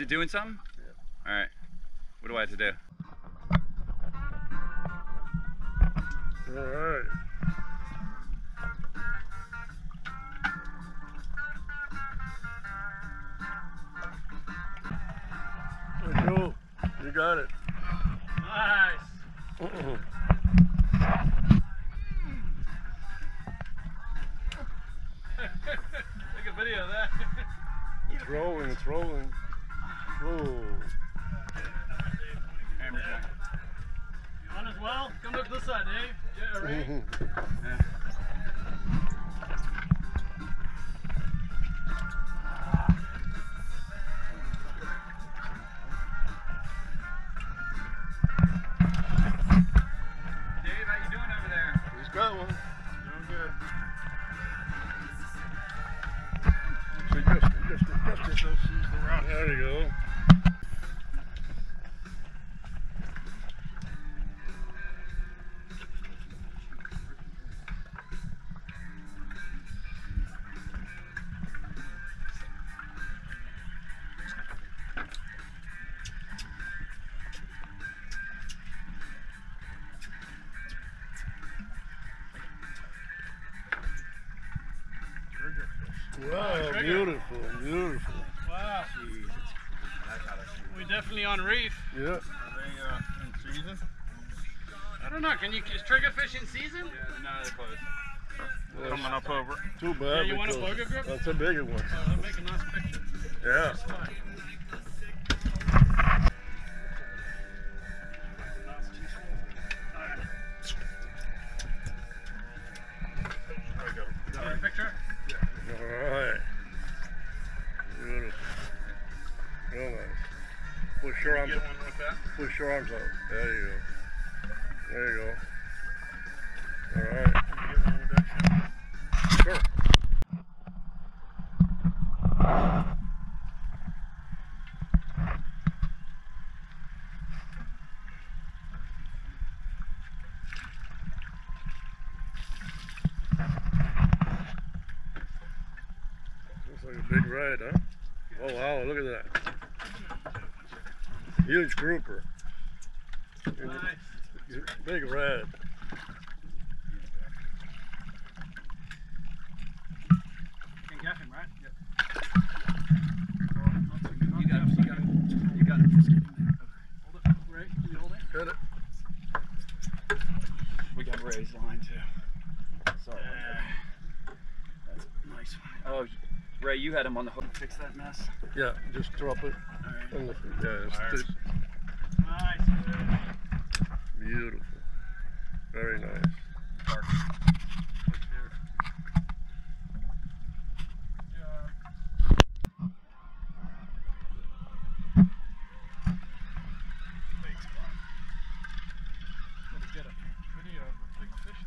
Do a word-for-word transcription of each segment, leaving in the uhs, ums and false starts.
you doing something? Yeah. All right. What do I have to do? All right. There you go. You got it. Nice. Uh-uh. Take a video of that. It's rolling, it's rolling. Whoa. Hammer jack. You want as well? Come up this side, Dave. Yeah, right. Yeah. Dave, how you doing over there? He's got one. Doing good. So just, just, just, just those shoes the rock. There you go. Wow, beautiful, beautiful. Wow. Jesus. That's how We definitely on reef. Yeah. Are they uh, in season? I don't know. Can you is trigger fish in season? Yeah, no, they're close. Well, Coming up over. too bad. Yeah, you want a because bugger grip? That's a bigger one. Oh, they'll make a nice picture. Yeah. That's fine. That's too small. All right. There we go. Is that a picture? All right. Beautiful. Real nice. Push your arms. Get one with that. Push your arms out. There you go. There you go. All right. Can you get one with that? Sure. Looks like a big ride, huh? Oh wow, look at that. Huge grouper. Nice. Big red. Can get him, right? Yep. You got it. You got it. You got it. Just get in there. Hold it. Ray, can you hold it? Got it. We got Ray's line too. Sorry. Uh, that's a nice one. Oh, Ray, you had him on the hook. Fix that mess. Yeah, just drop it. All right. On the, yeah, it's Fires. just Nice. Good. beautiful. Very nice. Dark. Let's get a video of the big fish.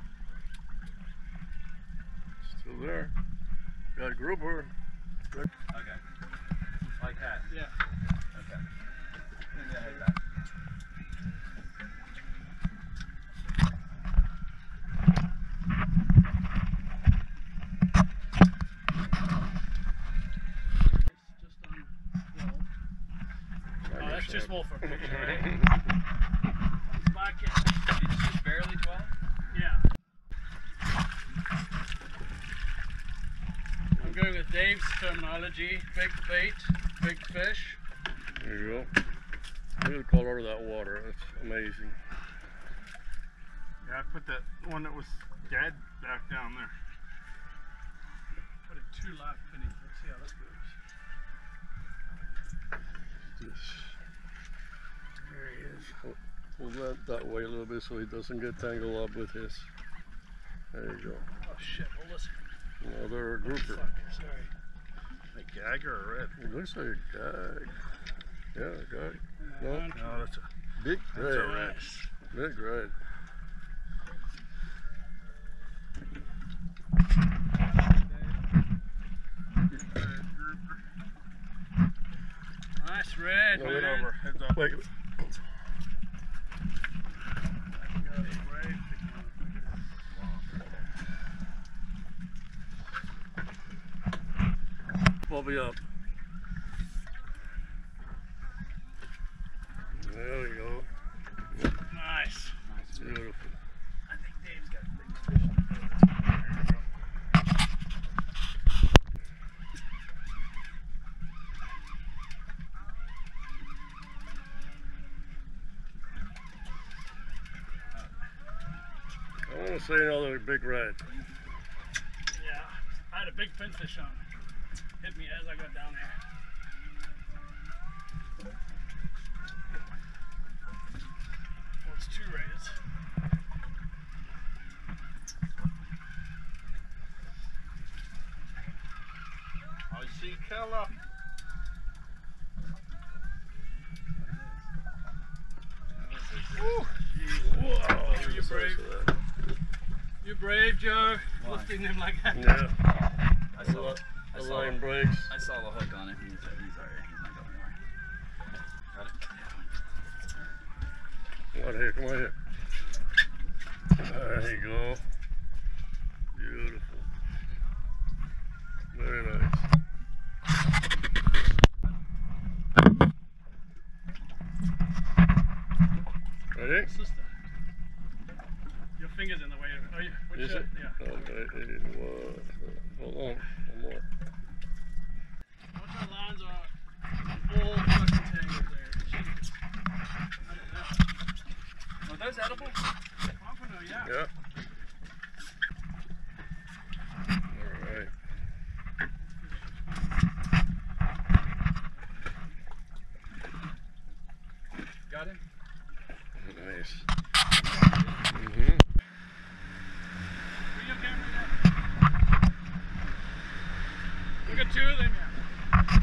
Still there. Got grouper. Okay. Like that. Yeah. Okay. Yeah, like that. Just on twelve. Oh, that's too small for a picture, right? It's back in. It's just barely twelve? Yeah. I'm going with Dave's terminology. Big bait, big fish. There you go. Look at the color of that water. That's amazing. Yeah, I put that one that was dead back down there. Put it two live pennies. Let's see how that goes. Just There he is. pull, pull that that way a little bit so he doesn't get tangled up with his. There you go. Oh shit, hold this. Another grouper. Fuck, sorry. A gag or a red? It looks like a gag. Yeah, a gag. No, One, No, that's a, big that's a red. red. Big red. nice red, No, man. wait Over, heads up. Wait. Pull me up. Don't say another big red. Yeah, I had a big finfish on. Hit me as I got down there. Well, it's two rays. I see color. Woo! Whoa, You're brave. You're brave, Joe. Why? Lifting him like that. Yeah, I the, saw, li- I the saw, line breaks. I saw the hook on it. He's, he's alright. He's not going anywhere. Got it? Come on here, come on here. There you go. Beautiful. Very nice. Ready? Sister. Your finger's in the way. Are you? Which, Is uh, it? Yeah. Okay, it was. Hold on, one more. Watch our lines are all fucking tangled there. Jesus. I don't know. Are those edible? Pompano, yeah. Yeah. Alright. Got him? Nice. Mm-hmm. Bring your camera down. Look at two of them, yeah.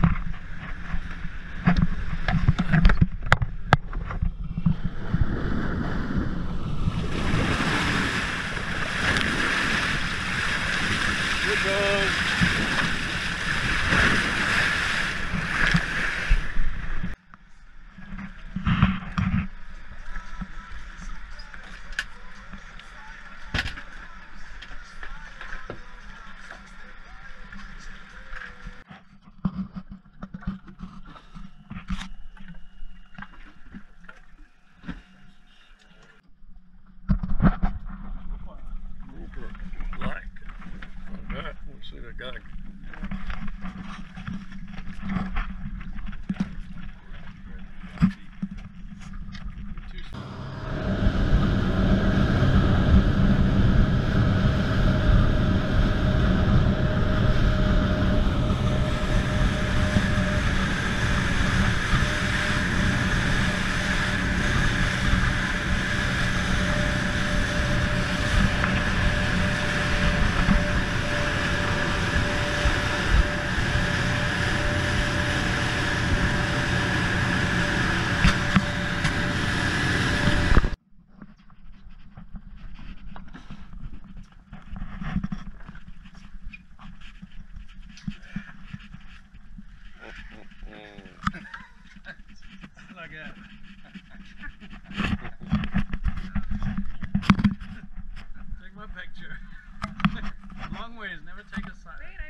Good dog. Black. Like that. Let's see that guy. Like that. Take my picture. Long ways, never take a side.